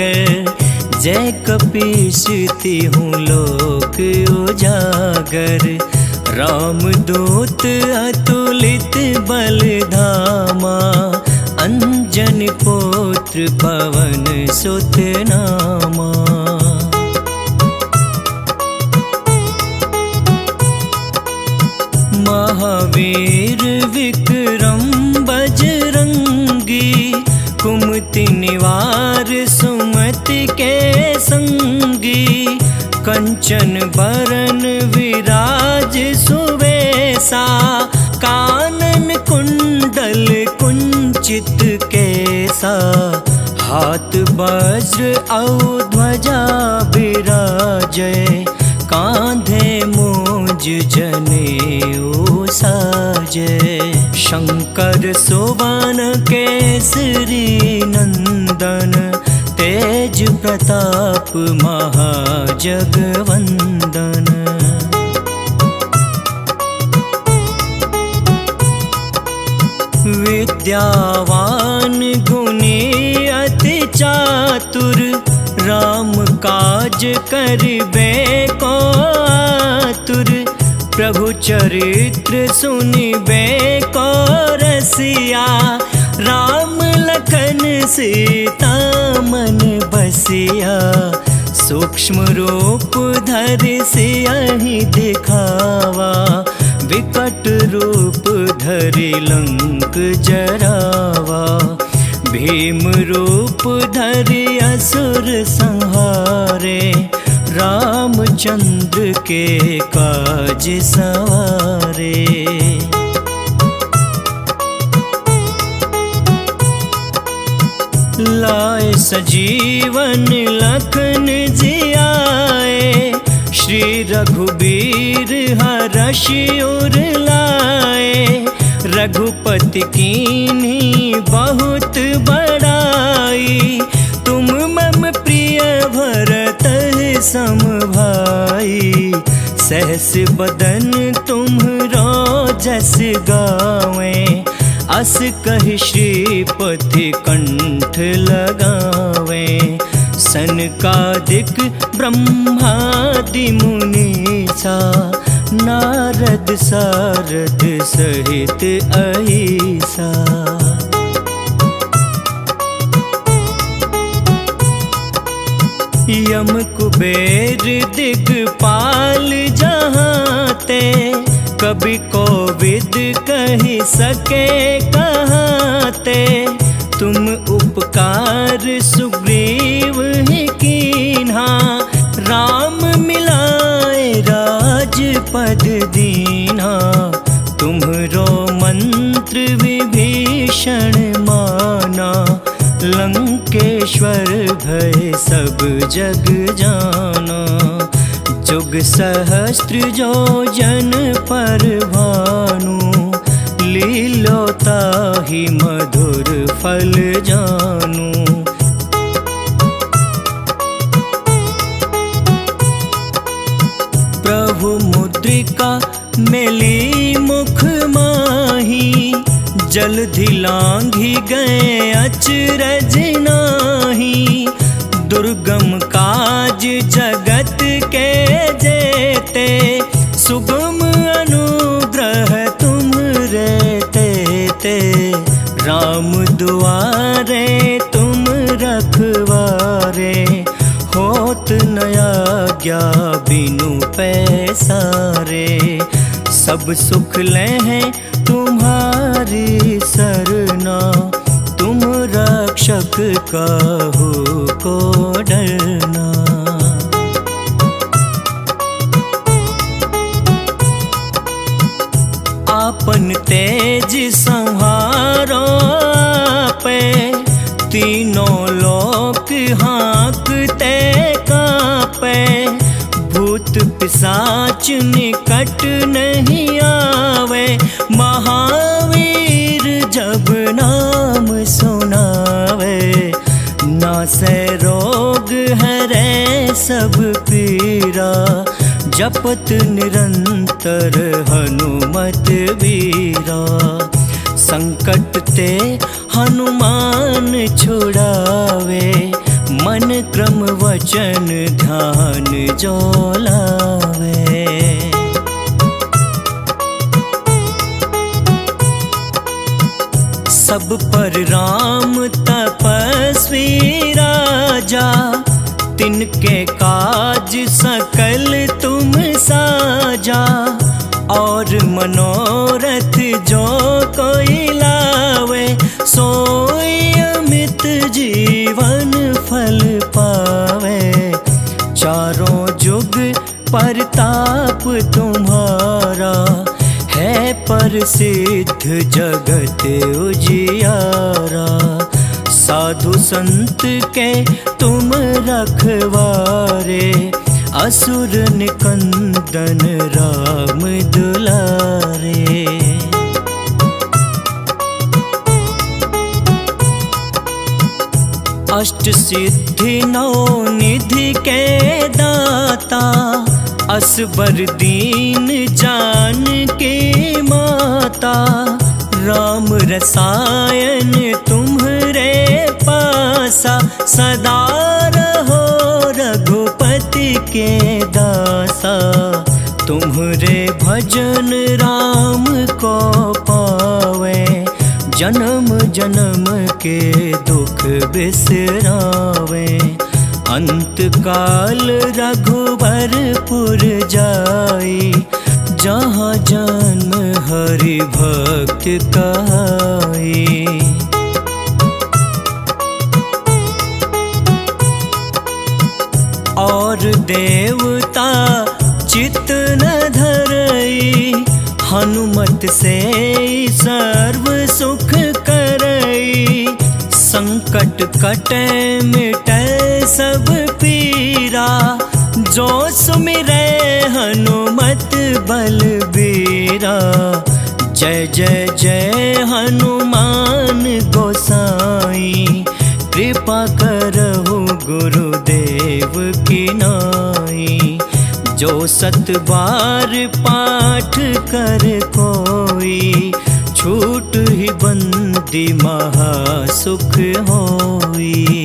सागर, जय कपीस तिहुँ लोक उजागर। रामदूत अतुलित बल धामा, अंजन पुत्र पवन सुत नामा। महावीर विक्रम बजरंगी, कुमति निवार सुमति के संगी। कंचन बरन विराज सुवेसा, कानन कुंडल कुंचित केसा। हाथ वज्र औ ध्वजा विराजै, कांधे मूंज जनेऊ साजै। शंकर सुवन केसरी नंदन, तेज प्रताप महाजगवंदन। विद्यावान गुणी अति चातुर, राम काज करिबे को आतुर। प्रभु चरित्र सुनिबे को रसिया, राम लखन सीता मन बसिया। सूक्ष्म रूप धरि सियहि दिखावा, विकट रूप धरि लंक जरावा। भीम रूप धरि असुर संहारे, रामचंद्र के काज सवारे। लाए सजीवन लखन जियाए, श्री रघुबीर हरषि उर लाए। रघुपति कीन्ही बहुत बड़ाई, तुम मम प्रिय भरत सम भाई। सहस बदन तुम्हरो जस गावें, अस कहि श्रीपति कंठ लगावें। सनकादिक ब्रह्मादि मुनीसा, नारद सारद सहित अहिसा। यम कुबेर दिगपाल जहाँते, कभी कोविद कहि सके कहाते। तुम उपकार सुग्रीव ही कीन्हा, राम मिलाए राजपद दीन्हा। तुम्हरो मंत्र विभीषण माना, लंकेश्वर भय सब जग जाना। जुग सहस्त्र जो जन पर भानु, लीलोताहि मधुर फल जानू। प्रभु मुद्रिका मेली मुख माही, जलधि लांघि गए अचरज नाही। दुर्गम काज जगत के जेते, सुगम अनुग्रह तुम रे तेते। राम दुआरे तुम रखवारे, होत न आज्ञा बिनु पैसारे। सब सुख लें तुम्हारी सरना, तुम रक्षक काहू को डरना। आपन तेज संहारो पे, तीनों लोक हाँकते कांपे। भूत पिशाच निकट नहीं आवे, महावीर जब नाम सुनावे। नासै रोग हरै सब पीरा, जपत निरंतर हनुमत वीरा। संकट ते हनुमान छुड़ावे, मन क्रम वचन ध्यान जो लावे। सब पर राम तपस्वी राजा, तिनके काज सकल तुम साजा। और मनोरथ जो कोई लावे, सोई अमित जीवन फल पावे। चारों जुग परताप तुम्हारा, है प्रसिद्ध जगत उजियारा। साधु संत के तुम रखवारे, असुर निकंदन राम दुलारे। अष्ट सिद्धि नौ निधि के दाता, असबर दीन जान के माता। राम रसायन तुम्हरे पासा, सदा रहो रघुपति के दासा। तुम्हरे भजन राम को पावे, जन्म जन्म के दुख बिसरावे। अंत काल रघुबरपुर जाई, जहाँ जन्म हरि भक्त कहाई। और देवता चित्त न धरई, हनुमत से सर्व सुख करई। संकट कटे मिटे सब पीरा, जो सुमिरै हनुमत बलबीरा। जय जय जय हनुमान गोसाई, कृपा करहु गुरुदेव की नाई। जो 7 बार पाठ कर कोई, छूट ही बंदी महासुख होई।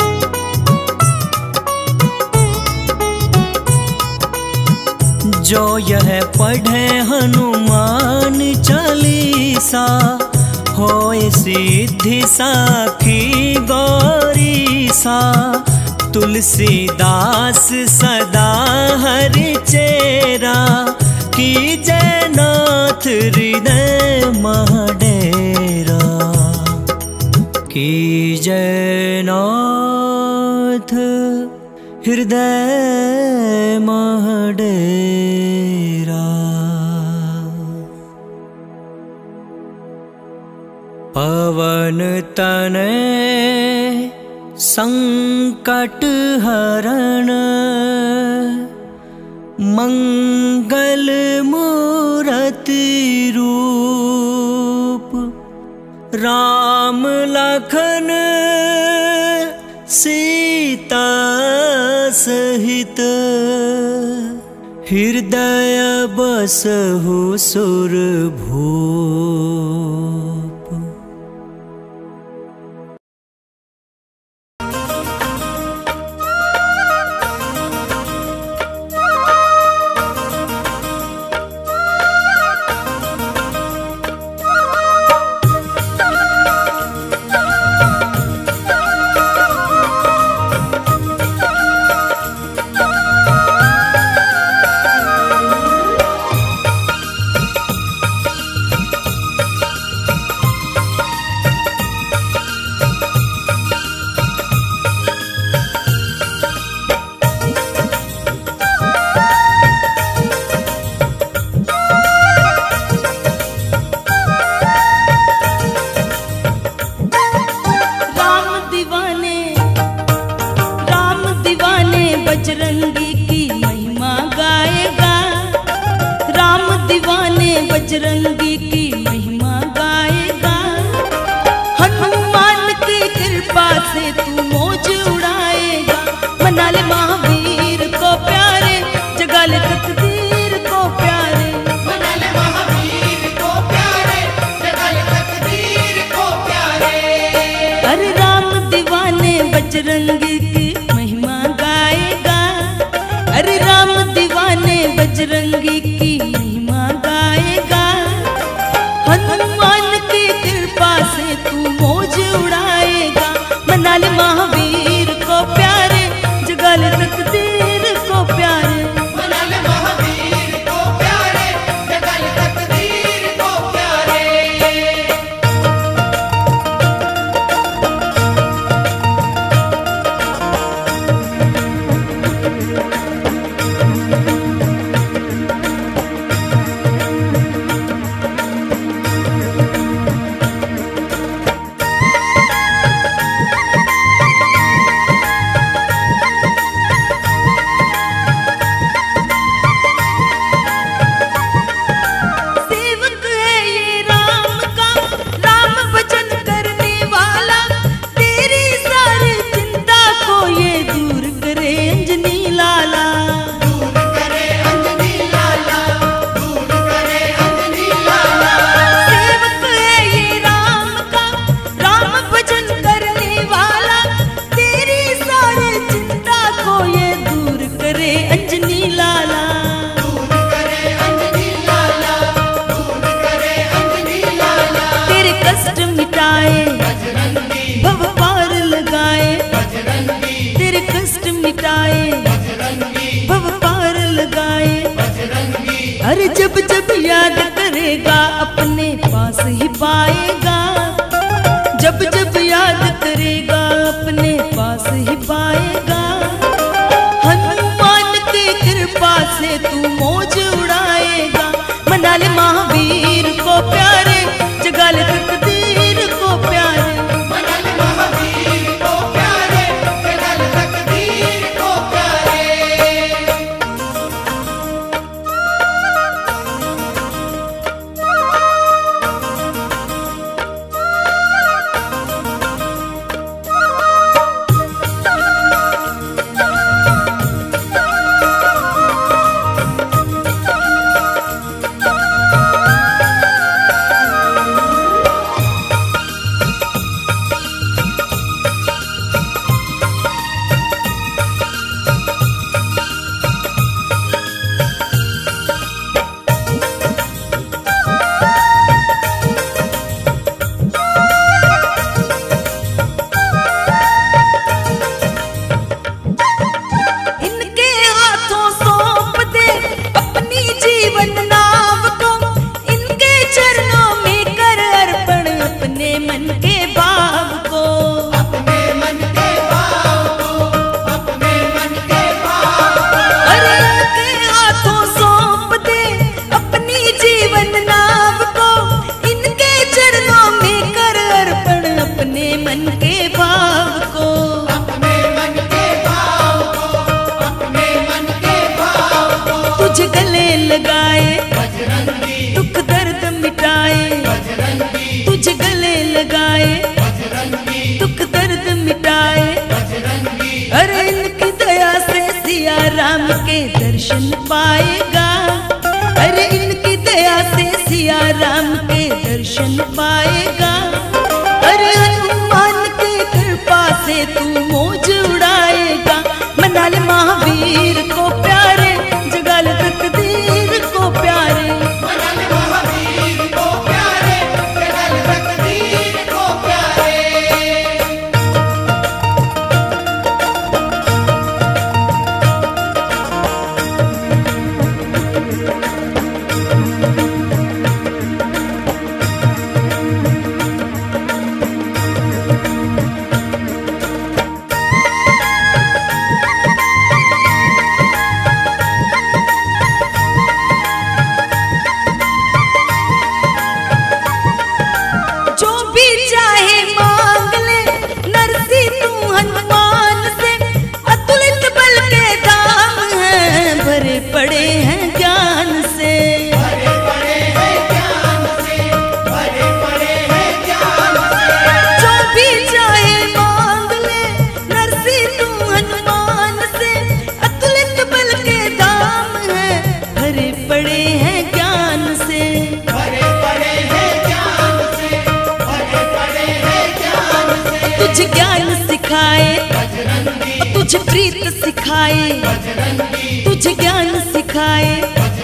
जो यह पढ़े हनुमान चालीसा, होए सिद्धि साखी गौरीसा। तुलसीदास सदा हरि चेरा, की जय नाथ हृदय महडेरा। की जय नाथ हृदय महडेरा। पवन तनय संकट हरण, मंगल मूरति रूप। राम लखन सीता सहित, हृदय बसहु सुरभूप। बजरंगी की महिमा गाएगा, राम दीवाने बजरंगी की महिमा गाएगा। हनुमान की कृपा से तू मौज उड़ाएगा। मना ले महावीर को प्यारे, जगा ले तकदीर को प्यारे। मना ले महावीर को प्यारे, जगा ले तकदीर को प्यारे। अरे राम दीवाने बजरंगी बजरंगी की महिमा गाएगा। हनुमान की कृपा से तू मौज उड़ाएगा। मना ले महावीर को प्यारे, जगा ले तकदीर को प्यारे। मना ले महावीर को प्यारे, जगा ले तकदीर को प्यारे। सेवक है ये राम का, राम भजन करने वाला। तेरी सारी चिंता को ये दूर करे अंजनी लाला। दूर करे अंजनी लाला, दूर करे अंजनी लाला। सेवक है ये राम का, राम भजन करने वाला। तेरी सारी चिंता को ये दूर करे अंजनी लाला। दूर करे अंजनी लाला, दूर करे अंजनी लाला। तेरे कष्ट मिटाए, बजरंगी, भव पार लगाए। बजरंगी, तेरे कष्ट मिटाए, बजरंगी, भव पार लगाए। बजरंगी। अरे जब जब याद करेगा अपने पास ही पाएगा। जब जब याद करेगा अपने पास ही पाएगा। हनुमान की कृपा से तू मौज उड़ाएगा। मना ले महावीर को प्यारे, जगा ले तकदीर को प्यारे। मना ले महावीर को प्यारे, जगा ले तकदीर को प्यारे। इनके हाथों सौंप दे अपनी जीवन नाव को। इनके चरणों में कर अर्पण अपने मन के भाव को। अपने मन के भाव को, अपने मन के भाव को। अरे इनके हाथों सौंप दे अपनी जीवन नाव को। इनके चरणों में कर अर्पण अपने मन के भाव को। अपने मन के भाव को, अपने मन के भाव को। तुझे गले लगाए, बजरंगी, दुख दर्द मिटाए। बजरंगी, तुझे गले लगाए, बजरंगी, दुख दर्द मिटाए। बजरंगी। अरे इनकी दया से सिया राम के दर्शन पाएगा। अरे इनकी दया से सिया राम के दर्शन पाएगा। अरे हनुमान की कृपा से तू मौज उड़ाएगा। मना ले महावीर को प्यारे, जगा ले तकदीर को प्यारे। मना ले महावीर को प्यारे, जगा ले तकदीर को प्यारे। जो भी चाहे मांग ले नरसी तू हनुमान से। अतुलित बल के दाम हैं, भरे पड़े हैं ज्ञान से। भरे पड़े हैं ज्ञान से, भरे पड़े हैं ज्ञान से। जो भी चाहे मांग ले नरसी तू हनुमान से। अतुलित बल के दाम हैं, भरे पड़े हैं ज्ञान से। भरे पड़े हैं ज्ञान से, भरे पड़े हैं ज्ञान से। तुझे ज्ञान सिखाए, बजरंगी, तुझे प्रीत सिखाए। बजरंगी, तुझे ज्ञान सिखाए,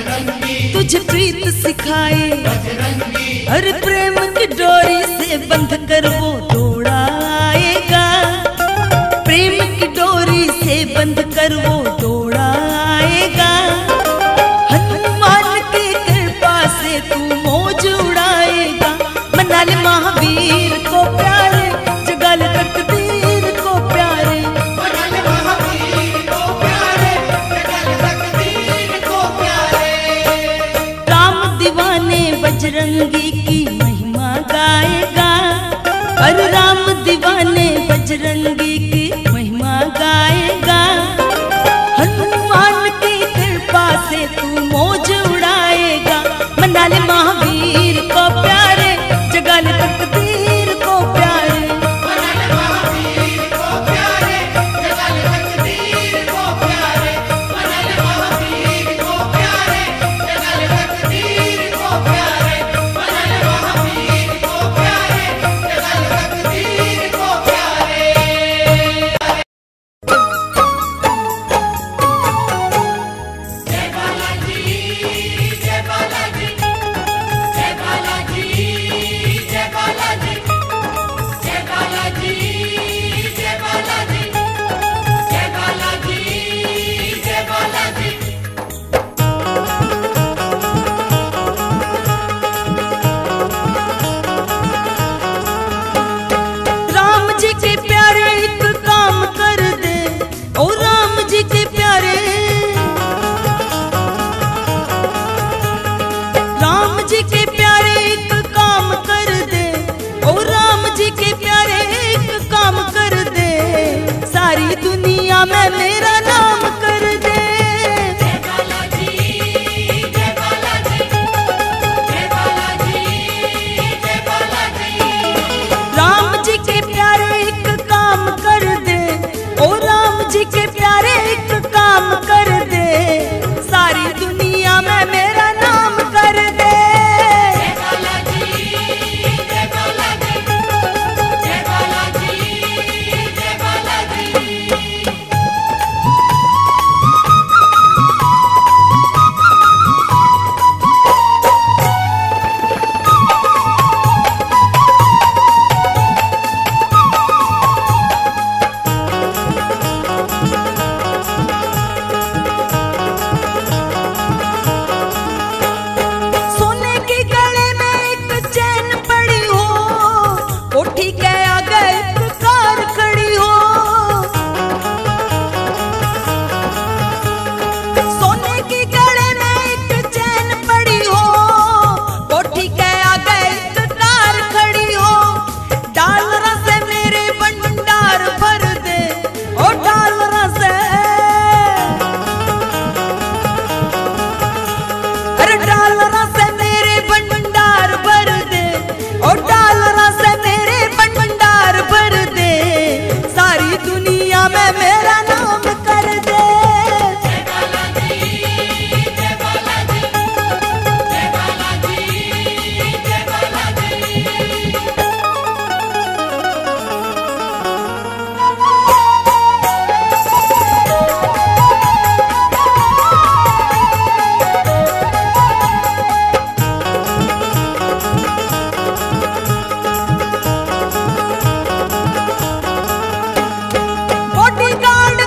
तुझे प्रीत सिखाए, बजरंगी हर प्रेम की डोरी से बंध कर वो दौड़ा आएगा, प्रेम की डोरी से बंध कर वो दौड़ा आएगा। हनुमान की कृपा से तू मौज उड़ाएगा, मना ले महावीर को प्यारे, जगा ले तकदीर को प्यारे, बनल महावीर को प्यारे, जगल तकदीर को प्यारे। राम दीवाने बजरंगी की महिमा गाएगा, अरे राम दीवाने बजरंगी की महिमा गाएगा। हनुमान की कृपा से तू मौज उड़ाएगा, मना ले महावीर को प्यारे, जगा ले तकदीर को प्यारे, बनल महावीर को प्यारे, जगल तकदीर को प्यारे, बनल महावीर को प्यारे, जगल तकदीर को प्यारे, बनल महावीर को प्यारे, जगल तकदीर को प्यारे। जय बालाजी, जय बालाजी, जय बालाजी, जय बालाजी, जय बालाजी, जय बालाजी, जय बालाजी, जय बालाजी। राम जी के प्यारे एक काम कर दे, ओ राम जी के प्यारे, राम जी के प्यारे एक काम कर दे, ओ राम जी के प्यारे एक काम कर दे, सारी दुनिया में मेरा नाम कर दे। जय बालाजी, जय बालाजी, जय बालाजी, जय बालाजी। राम जी के प्यारे एक काम कर दे, ओ राम जी के प्यारे एक काम कर दे, सारी दुनिया में मेरा नाम कर दे। जय बालाजी, जय बालाजी, जय बालाजी, जय बालाजी। सोने के गले में एक चैन पड़ी हो, कोठी के आगे एक कार खड़ी हो, सोने के गले में एक चैन पड़ी हो, कोठी के आगे एक कार खड़ी हो। डालरा से मेरे भंडार भर दे, ओ डालरा से, अरे डालरा से मेरे भंडार भर दे, ओ डालरा से मेरे भंडार भर दे, सारी दुनिया में मेरा नाम कर दे। जय बालाजी, जय बालाजी, जय बालाजी, जय बालाजी। बॉडीगार्ड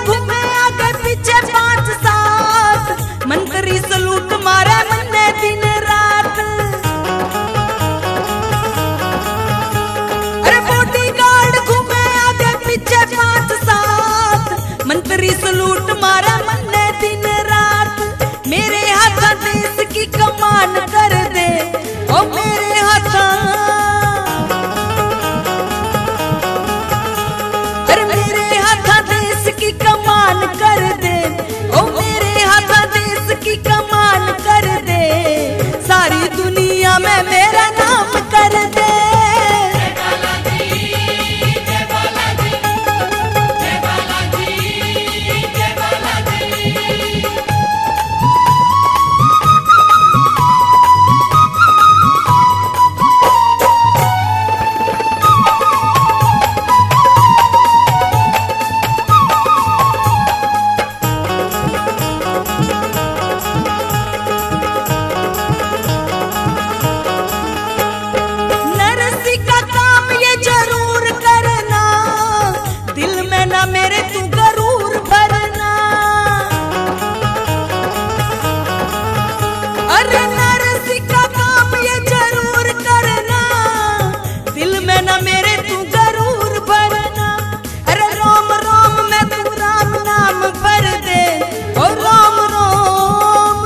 अरे नरसी का काम ये जरूर करना, दिल में न मेरे तू जरूर भरना। अरे राम राम में तू राम नाम भर दे, ओ राम राम।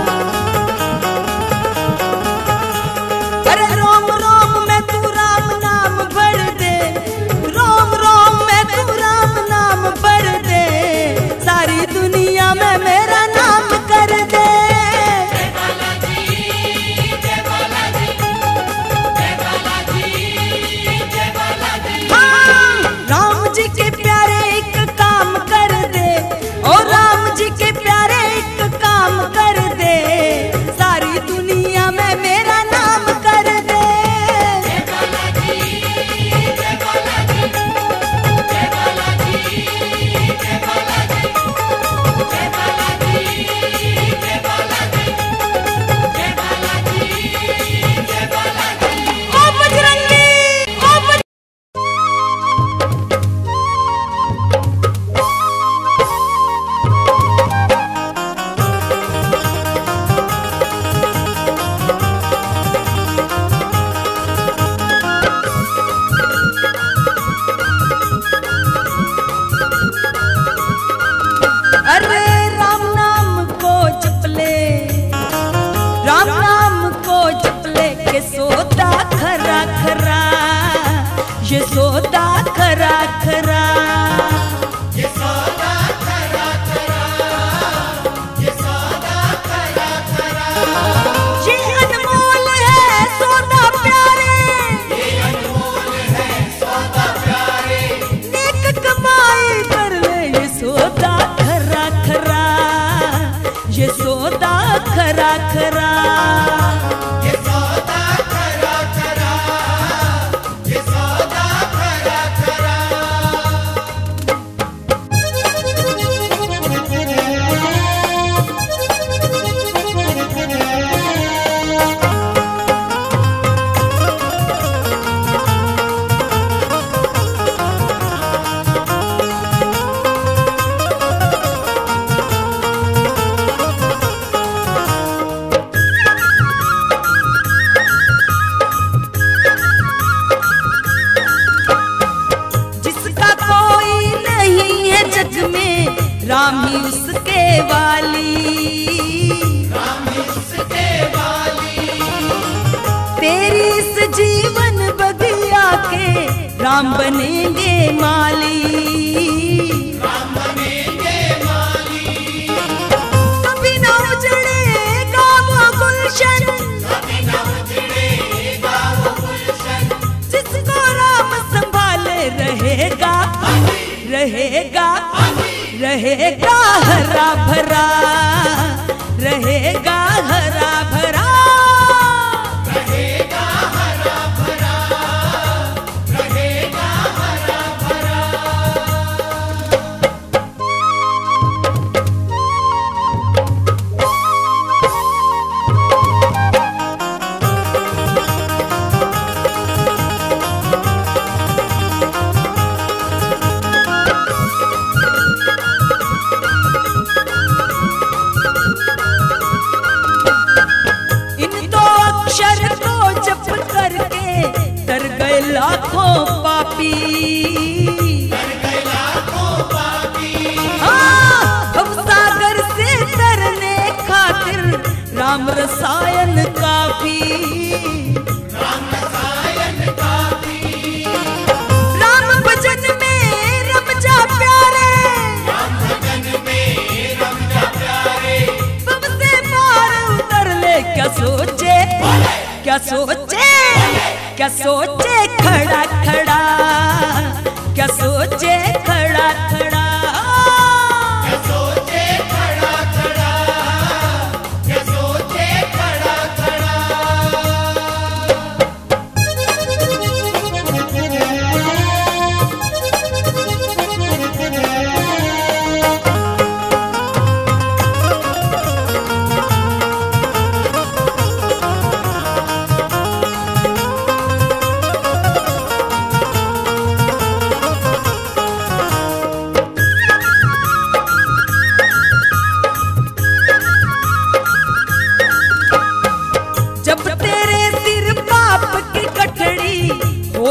अरे राम राम में तू राम नाम भर दे, राम राम में तू राम नाम भर दे, सारी दुनिया में मेरा नाम कर दे। राम जी के प्यारे एक काम कर दे, ओ राम जी के प्यारे एक काम कर दे, सारी दुनिया में मेरा नाम कर दे। ओ बजरंगी, ओ अरे राम नाम को जप ले, राम नाम को जप ले, के सोदा खरा खरा, ये सोदा खरा खरा। ये सौदा खरा खरा, ये सौदा खरा खरा, ये अनमोल है सौदा प्यारे, ये अनमोल है सौदा प्यारे, नेक कमाई कर ले, ये सौदा खरा खरा, ये सौदा खरा खरा। ये सौदा खरा खरा, ये सौदा खरा खरा। जिसका कोई नहीं है जग में, राम ही उसके वाली। राम ही उसके वाली, तेरी इस जीवन बगिया के राम बनेंगे माली। राम बनेंगे माली, कभी न उजड़ेगा वो गुलशन, कभी न उजड़ेगा वो गुलशन, जिसको राम संभाले रहेगा, रहेगा, रहेगा हरा भरा, रहेगा हरा भरा। रहेगा हरा भरा, रहेगा हरा भरा। इन दो अक्षर को जप करके तर गए लाखों पापी। कर गए लाखों पापी, हाँ, अब सागर से तरने खातिर राम रसायन काफी। राम रसायन काफी, राम भजन में रम जा प्यारे, राम भजन में रम जा प्यारे, सबसे पार उतर ले, क्या सोचे, क्या सोचे, क्या सोचे खड़ा खड़ा, क्या सोचे खड़ा खड़ा। क्या सोचे खड़ा खड़ा, क्या सोचे खड़ा खड़ा।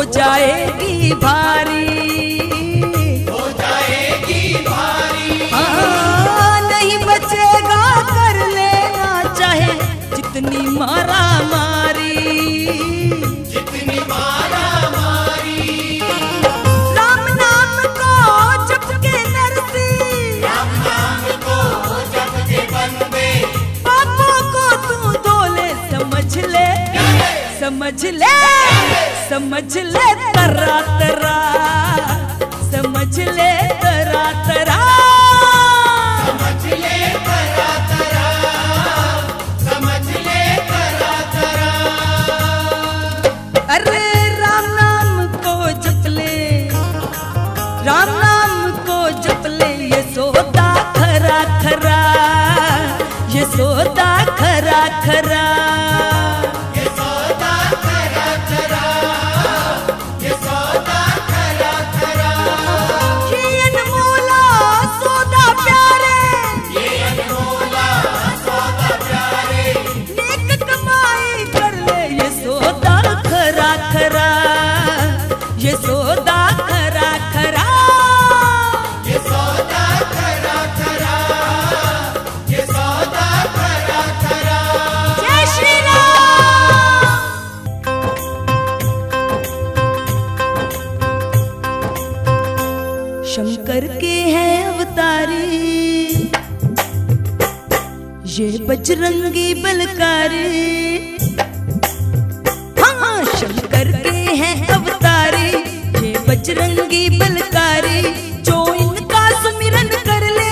जाएगी भारी, हो जाएगी भारी। हाँ, नहीं बचेगा, कर लेना चाहे जितनी मारा मारी, जितनी मारा मारी। राम नाम को जप के नरसी, राम नाम को जप के बंदे, पापों को तू धोले, समझ ले, समझ ले, समझ ले तरा तरा, समझ ले तरा तरा, समझ ले तरा तरा, समझ ले तरा तरा। अरे राम नाम को जप ले, राम नाम को जप ले, ये सौदा खरा खरा, ये सौदा खरा खरा। ये सौदा खरा खरा, ये सौदा खरा खरा। ये अनमोला सौदा प्यारे, ये अनमोला सौदा प्यारे, नेक कमाई कर ले, ये सौदा खरा खरा, ये सौदा खरा खरा। ये सौदा खरा खरा, ये सौदा खरा खरा। जय श्री राम। शंकर के हैं अवतारी, ये बजरंगी बलकारी, हाँ शंकर के हैं अवतारी, ये बजरंगी बलकारी, जो इनका सुमिरन कर ले,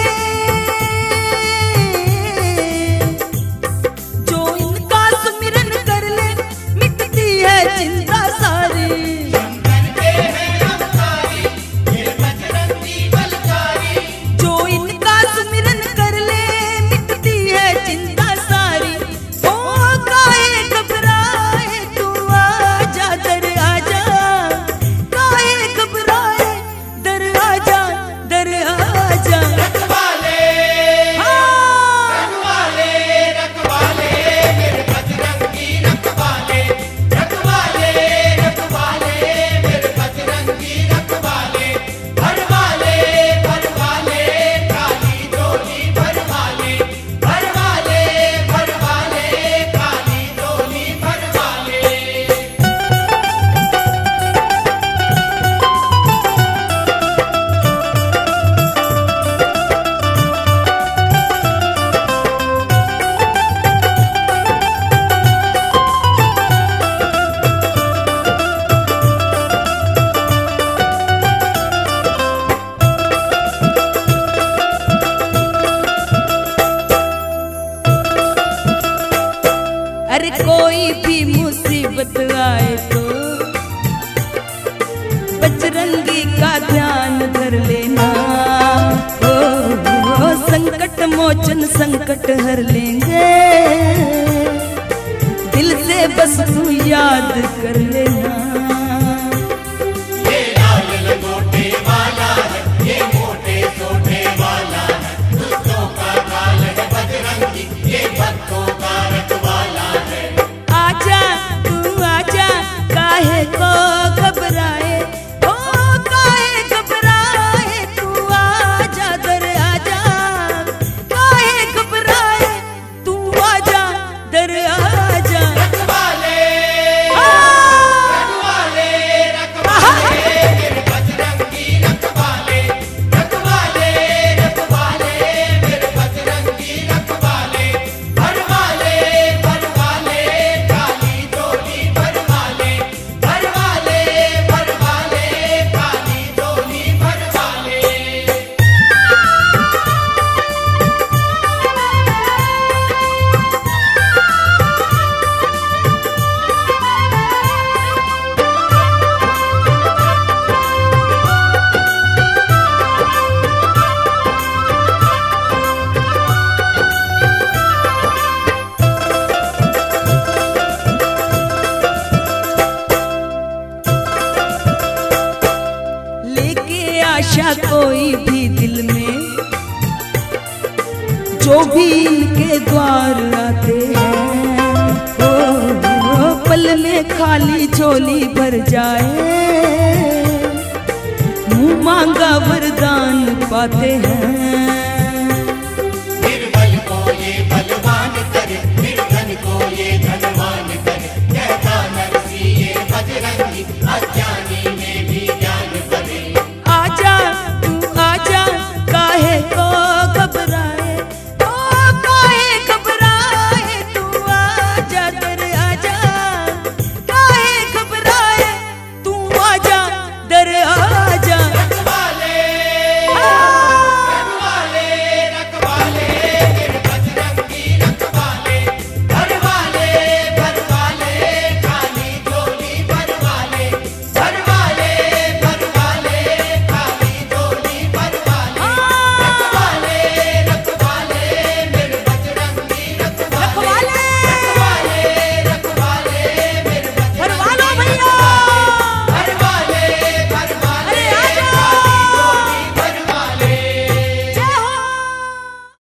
जो इनका सुमिरन कर ले, मिटती है चिंता सारी। शंकर के हैं अवतारी, ये बजरंगी बलकारी, जो इनका सुमिरन कर ले, मिटती है चिंता सारी। ओ काहे घबराए, तू आजा दर आजा, काहे घबराए, दर आजा, दर आजा। रखवाले, हाँ, रखवाले, रखवाले, मेरे बजरंगी रखवाले, रखवाले, रखवाले, मेरे बजरंगी रखवाले। भरवाले, भरवाले, काली डोली भरवाले, भरवाले, भरवाले, काली डोली भरवाले। अरे कोई भी मुसीबत आए तो बजरंगी का ध्यान धर लेना, ओ संकट मोचन संकट हर लेंगे, दिल से बस तू याद कर लेना। ये लाल लंगोटे वाला है, ये मोटे सोटे वाला है, दुष्टों का काल है बजरंगी, ये भक्तों का रखवाला है। आजा तू आजा, काहे को घबराए, ओ काहे घबराए, तू आजा दर आजा, काहे घबराए, तू आजा दर आजा। रखवाले, रखवाले, रखवाले, मेरे बजरंगी रखवाले, रखवाले, रखवाले, मेरे बजरंगी रखवाले। भरवाले, भरवाले, काली डोली भरवाले, भरवाले, भरवाले, काली डोली भरवाले। लेके आशा कोई भी दिल में, जो भी इनके द्वार आते हैं, ओ पल में खाली झोली भर जाए, मुँह मांगा वरदान पाते हैं।